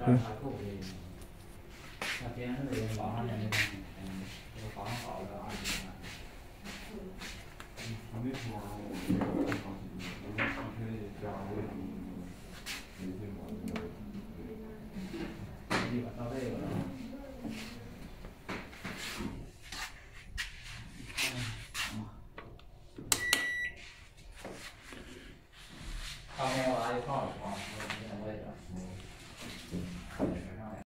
嗯。 他没有来一块儿，我这个位置。